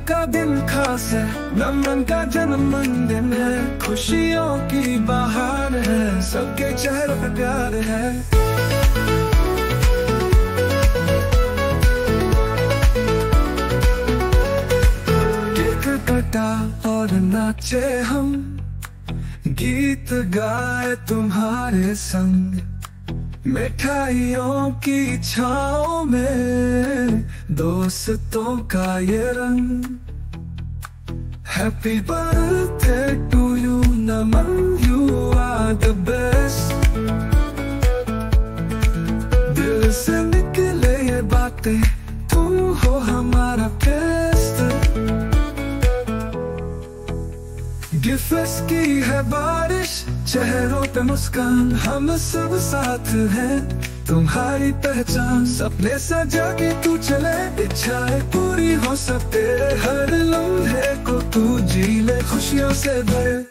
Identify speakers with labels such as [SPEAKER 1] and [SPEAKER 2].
[SPEAKER 1] का दिन खास है, नमन का जन्मदिन है, खुशियों की बहार है, सबके चेहरे पे प्यार है। केक कटा और नाचे हम, गीत गाए तुम्हारे संग, मिठाइयों की छाँव में दोस्तों का ये रंग। Happy birthday to you Naman, you are the best. दिल से निकले ये बातें, तुम हो हमारा बेस्ट। गिफ्ट्स की है बारिश, चेहरों पे मुस्कान, हम सब साथ हैं, तुम्हारी पहचान। सपने सजा के तू चले, इच्छाएं पूरी हो सकते, हर लम्हे को तू जी ले खुशियों से भरे।